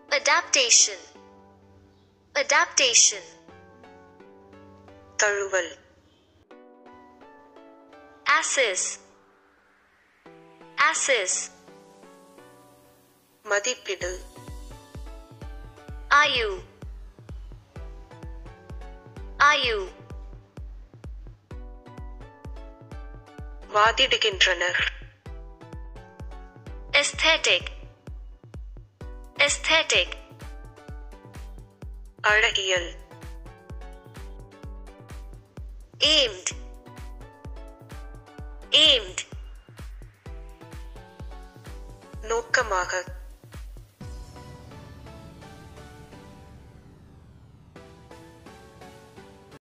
adaptation, adaptation, தழுவல், assess, assess, மதிப்பிடு, Ayu, Ayu, வாதிடுகின்றனர், aesthetic, aesthetic, அழகியல், aimed,